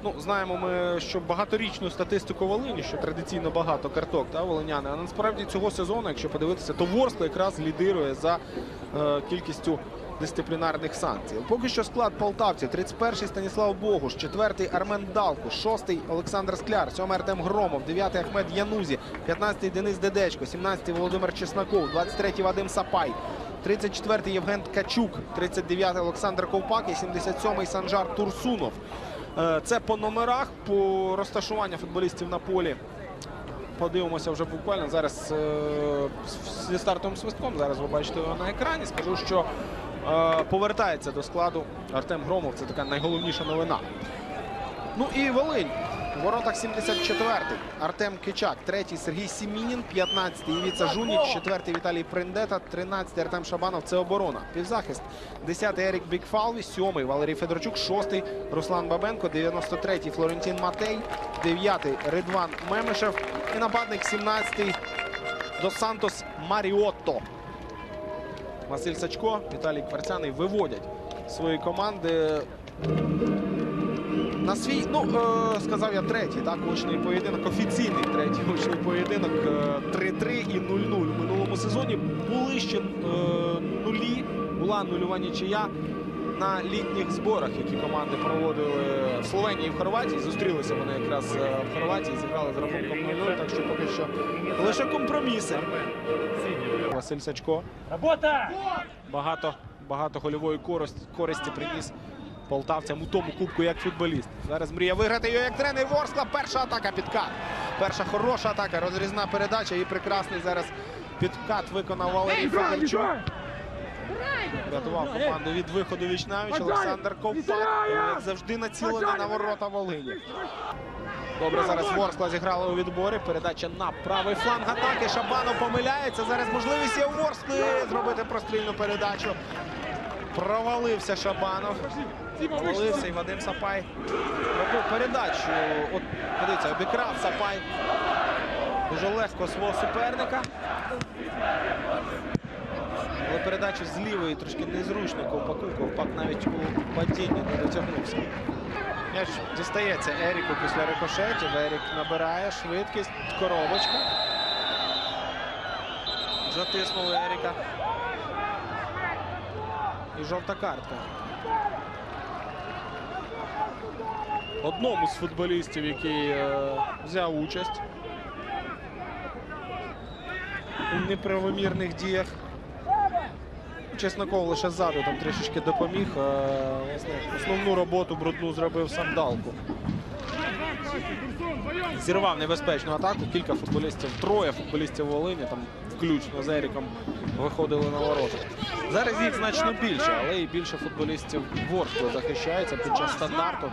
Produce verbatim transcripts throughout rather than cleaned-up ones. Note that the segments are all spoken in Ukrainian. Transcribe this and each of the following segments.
Ну, знаємо ми, що багаторічну статистику Волині, що традиційно багато карток, та, волиняни. А насправді цього сезону, якщо подивитися, то Ворскла якраз лідирує за е, кількістю дисциплінарних санкцій. Поки що склад полтавців: тридцять перший Станіслав Богуш, четвертий Армен Далкуш, шостий Олександр Скляр, сьомий Артем Громов, дев'ятий Ахмед Янузі, п'ятнадцятий Денис Дедечко, сімнадцятий Володимир Чесноков, двадцять третій Вадим Сапай, тридцять четвертий Євген Ткачук, тридцять дев'ятий Олександр Ковпак і сімдесят сьомий Санжар Турсунов. Це по номерах, по розташуванню футболістів на полі. Подивимося вже буквально зараз зі стартовим свистком. Зараз ви бачите його на екрані. Скажу, що повертається до складу Артем Громов. Це така найголовніша новина. Ну і Волинь. У воротах сімдесят четвертий Артем Кичак, третій Сергій Сімінін, п'ятнадцятий Івіца Жуніч, четвертий Віталій Приндета, тринадцятий Артем Шабанов. Це оборона. Півзахист десятий Ерік Бікфалві, сьомий Валерій Федорчук, шостий Руслан Бабенко, дев'яносто третій Флорентін Матей, дев'ятий Ридван Мемешев і нападник сімнадцятий Дос Сантос Маріотто. Василь Сачко, Віталій Кварцяний виводять свої команди на свій, ну, е, сказав я, третій, так, очний поєдинок, офіційний третій очний поєдинок, три-три і нуль-нуль. У минулому сезоні були ще е, нулі, була нульова нічия на літніх зборах, які команди проводили в Словенії і в Хорватії. Зустрілися вони якраз в Хорватії, зіграли з рахунком нуль-нуль, так що поки що лише компроміси. Василь Сачко. Багато, багато гольової користі приніс полтавцям у тому кубку як футболіст. Зараз мріє виграти його як тренер Ворскла. Перша атака, підкат. Перша хороша атака, розрізна передача і прекрасний зараз підкат виконав Валерій Федорчук. Врятував команду від виходу віч-навіч Олександр Ковпак. Як завжди націлений на ворота Волині. Добре, зараз Ворскла зіграла у відборі. Передача на правий фланг атаки. Шабанов помиляється. Зараз можливість є у Ворскли зробити прострільну передачу. Провалився Шабанов. Провалився і Вадим Сапай робив передачу. От, подивіться, обікрав Сапай дуже легко свого суперника. Але передачу з лівої трошки незручно Ковпаку. Ковпак навіть у падінні не дотягнувся. М'яч дістається Еріку після рикошетів. Ерік набирає швидкість. Коробочка. Затиснули Еріка. І жовта картка. Одному з футболістів, який е, взяв участь у неправомірних діях. Чесноков лише ззаду там трішечки допоміг. Е, власне, основну роботу брудну зробив сам Далку. Зірвав небезпечну атаку. Кілька футболістів, троє футболістів Волині, там включно з Еріком, виходили на ворота. Зараз їх значно більше, але і більше футболістів Ворскли захищається під час стандарту.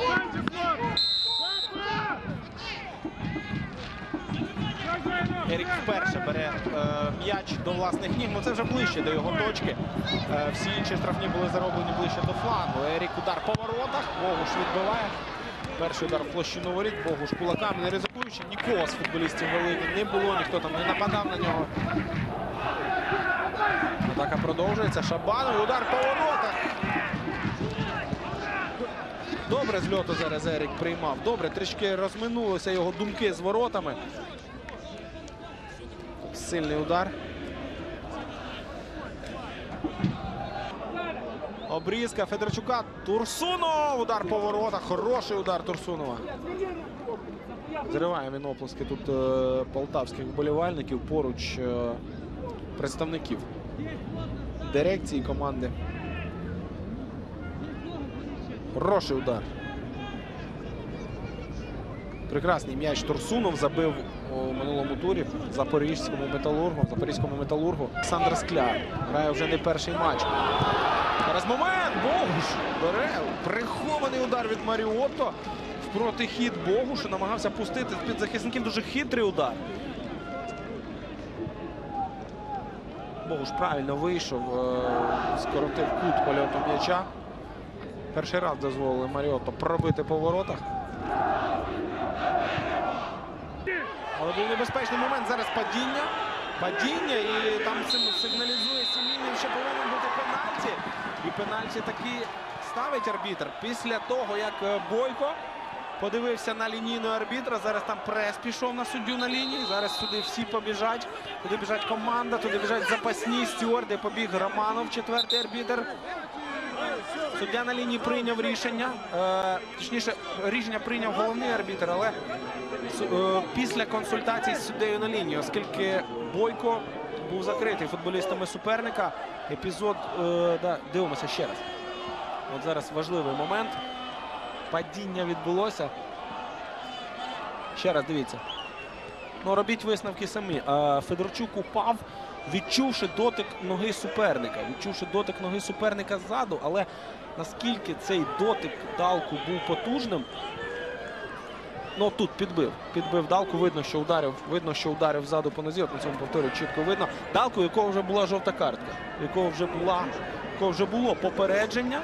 Ерік вперше бере е, м'яч до власних ніг, ну це вже ближче до його точки. Е, всі інші штрафні були зароблені ближче до флангу. Ерік удар по воротах, Богуш відбиває. Перший удар в площину воріт, Богуш кулаками не ризикуючи. Нікого з футболістів Волині не було, ніхто там не нападав на нього. Атака продовжується. Шабанов, удар по воротах. Добре з льоту зараз Ерік приймав. Добре, трішки розминулися його думки з воротами. Сильний удар. Обрізка Федорчука. Турсунов. Удар по воротах. Хороший удар Турсунова. Зриває він оплески тут е, полтавських вболівальників поруч е, представників дирекції команди. Хороший удар. Прекрасний м'яч Турсунов забив у минулому турі в Запорізькому металургу. В Запорізькому металургу. Олександр Скляр грає вже не перший матч. Зараз момент. Богуш бере. Прихований удар від Маріотто. В протихід Богушу намагався пустити з-під захисників. Дуже хитрий удар. Богуш правильно вийшов. Скоротив кут польоту м'яча. Перший раз дозволили Маріотто пробити по воротах. Але був небезпечний момент. Зараз падіння. Падіння. І там сигналізує Сімінін, що повинен бути пенальті. І пенальті таки ставить арбітр після того, як Бойко Подивився на лінійного арбітра. Зараз там прес пішов на суддю на лінії. Зараз сюди всі побіжать. Туди біжать команда, туди біжать запасні стюарди. Побіг Романов, четвертий арбітр. Суддя на лінії прийняв рішення. Е, точніше, рішення прийняв головний арбітр, але е, після консультацій з суддею на лінії, оскільки Бойко був закритий футболістами суперника. Епізод, е, да, дивимося ще раз. От зараз важливий момент. Падіння відбулося. Ще раз дивіться. Ну, робіть висновки самі. А Федорчук упав, відчувши дотик ноги суперника. Відчувши дотик ноги суперника ззаду, але наскільки цей дотик Далку був потужним. Ну, тут підбив. Підбив Далку, видно, що ударив, видно, що ударив ззаду по нозі. От на цьому повторю чітко видно. Далку, у якого вже була жовта картка, у якого вже була, у якого вже було попередження.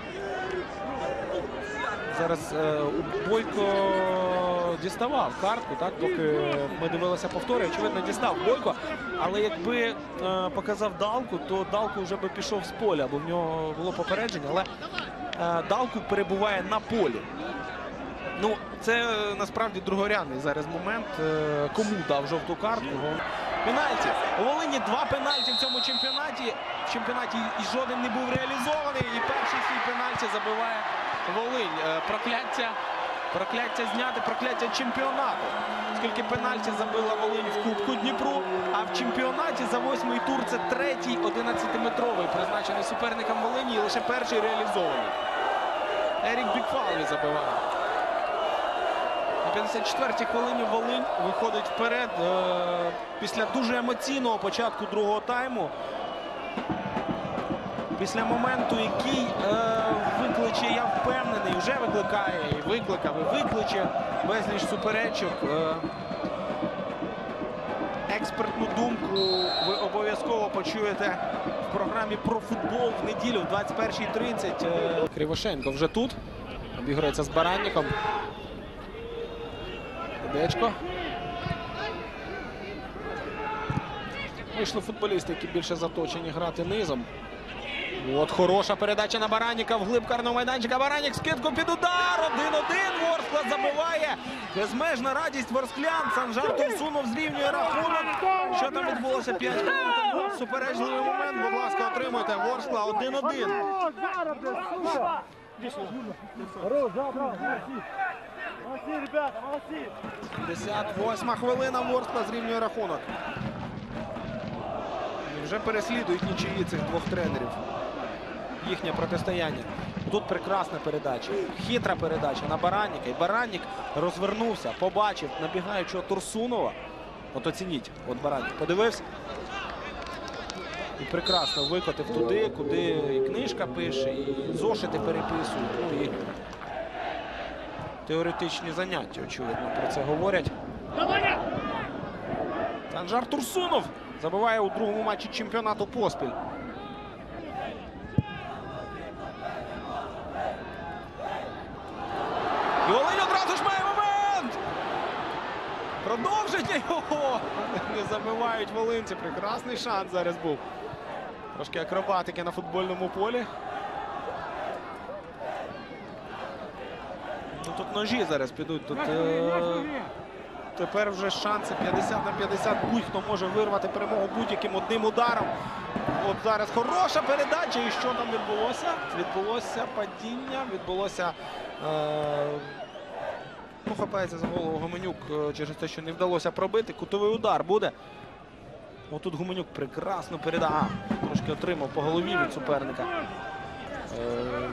Зараз е, Бойко діставав картку, так, поки ми дивилися повтори. Очевидно, дістав Бойко. Але якби е, показав Далку, то Далку вже би пішов з поля, бо в нього було попередження. Але е, Далку перебуває на полі. Ну, це е, насправді другорядний зараз момент. Е, кому дав жовту картку? Пенальті. У Волині два пенальті в цьому чемпіонаті. В чемпіонаті і жоден не був реалізований. І перший свій пенальті забиває Волинь. Прокляття, прокляття зняти, прокляття чемпіонату. Оскільки пенальті забила Волинь в Кубку Дніпру, а в чемпіонаті за восьмий тур це третій одинадцятиметровий, призначений суперником Волині, і лише перший реалізований. Ерік Бікфалві забиває. На п'ятдесят четвертій хвилині Волинь виходить вперед е після дуже емоційного початку другого тайму. Після моменту, який е, викличе, я впевнений, вже викликає, і викликав, і викличе безліч суперечок. Е, експертну думку ви обов'язково почуєте в програмі про футбол в неділю в двадцять першій тридцять. Е, Кривошенко вже тут. Обігрується з Баранником. Дечко. Вийшли футболісти, які більше заточені грати низом. От хороша передача на Баранника вглиб карного майданчика. Баранник скидку під удар. один-один. Ворскла забиває. Безмежна радість ворсклян. Санжар Турсунов зрівнює рахунок. Що там відбулося? п'ять хвилин. Суперечливий момент. Будь ласка, отримуйте. Ворскла один-один. п'ятдесят восьма хвилина. Ворскла зрівнює рахунок. І вже переслідують нічиї цих двох тренерів. Їхнє протистояння. Тут прекрасна передача. Хитра передача на Баранника. І Баранник розвернувся, побачив набігаючого Турсунова. От оцініть. От Баранник подивився. І прекрасно викотив туди, куди і книжка пише, і зошити переписують. Ну, і теоретичні заняття, очевидно, про це говорять. Санжар Турсунов забиває у другому матчі чемпіонату поспіль. І Волинь одразу ж має момент! Продовження його! Не забивають волинці. Прекрасний шанс зараз був. Трошки акробатики на футбольному полі. Ну, тут ножі зараз підуть. Тут е тепер вже шанси п'ятдесят на п'ятдесят. Будь-хто може вирвати перемогу будь-яким одним ударом. От зараз хороша передача. І що там відбулося? Відбулося падіння, відбулося... Е ну, хапається за голову Гуменюк через те, що не вдалося пробити. Кутовий удар буде. Отут Гуменюк прекрасно передав. Трошки отримав по голові від суперника. Е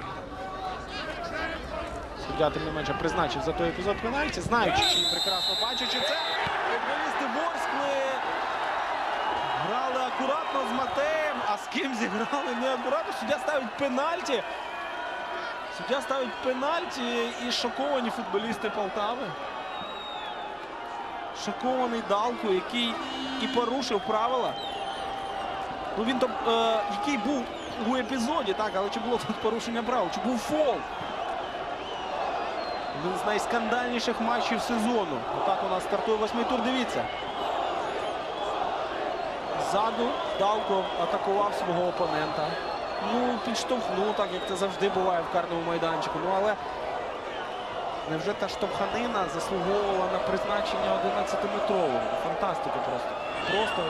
Суддя, тим не менше, призначив за той епізод пенальті, знаючи і прекрасно бачачи це. Футболісти Ворскли грали акуратно з Матеєм, а з ким зіграли неакуратно. Суддя ставить пенальті. Суддя ставить пенальті і шоковані футболісти Полтави. Шокований Далку, який і порушив правила. Ну, він то, е, який був у епізоді, так, але чи було тут порушення правил, чи був фол? Один з найскандальніших матчів сезону. Отак у нас стартує восьмий тур. Дивіться. Ззаду Далко атакував свого опонента. Ну, підштовхнув, так як це завжди буває в карному майданчику. Ну, але Невже та штовханина заслуговувала на призначення одинадцятиметрового? Фантастика просто. Просто.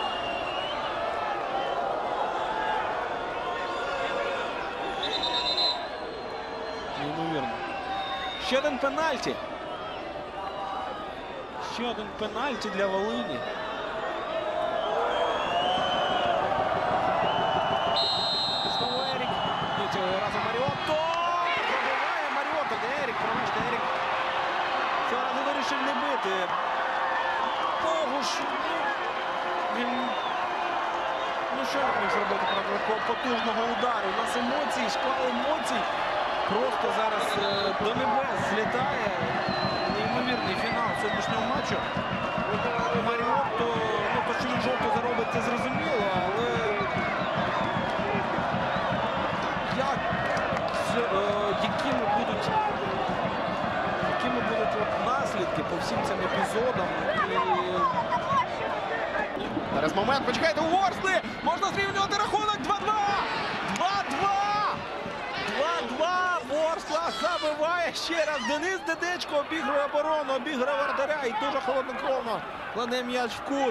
Неймовірно. Ще один пенальті. Ще один пенальті для Волині. Знову Ерік. І цього разу Маріотто. Пробиває Маріотто. Де Ерік? Пробачте, Ерік. Цього разу вирішив не бити. Богуш. Він... Ну що він міг зробити проти такого потужного удару? У нас емоції, шквал емоцій. Просто зараз е, до небес злітає. Неймовірний фінал сьогоднішнього матчу. Маріотто, ну то, що він жовто заробить, це зрозуміло, але як, з, е, якими будуть, якими будуть от наслідки по всім цим епізодам. І... Зараз момент, почекайте, у Ворсли! Можна зрівнювати рахунок два-два! два-два! два-два! Ворскла забиває ще раз. Денис Дедечко обігрує оборону, обігрує вратаря і дуже холоднокровно кладе м'яч в кут.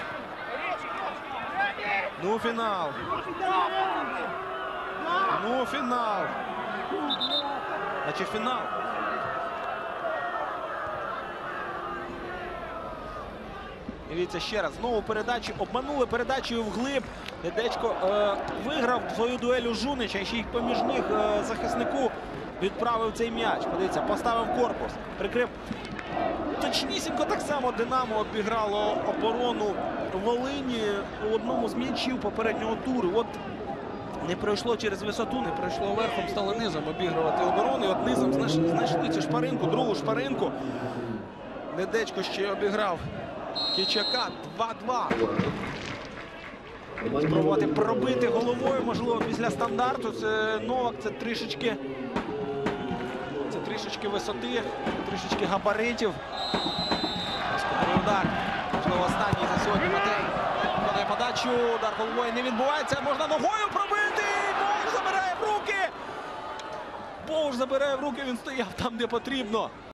Ну, фінал. Ну, фінал. Значить, фінал. Дивіться ще раз. Знову передачі. Обманули передачею вглиб. Дедечко е, виграв свою дуель у Жунича. І ще й поміж них е, захиснику відправив цей м'яч. Подивіться, поставив корпус. Прикрив. Точнісінько так само Динамо обіграло оборону Волині у одному з м'ячів попереднього туру. От не пройшло через висоту, не пройшло верхом, стало низом обігрувати оборону. І от низом знайшли, знайшли цю шпаринку, другу шпаринку. Дедечко ще обіграв Кичака. два-два. Спробувати пробити головою, можливо, після стандарту. Це Новак, це трішечки, це трішечки висоти, трішечки габаритів. Скорий удар. Можливо, останній за сьогодні Матей. Подає подачу, удар головою не відбувається. Можна ногою пробити. Богуш забирає в руки. Богуш забирає в руки, він стояв там, де потрібно.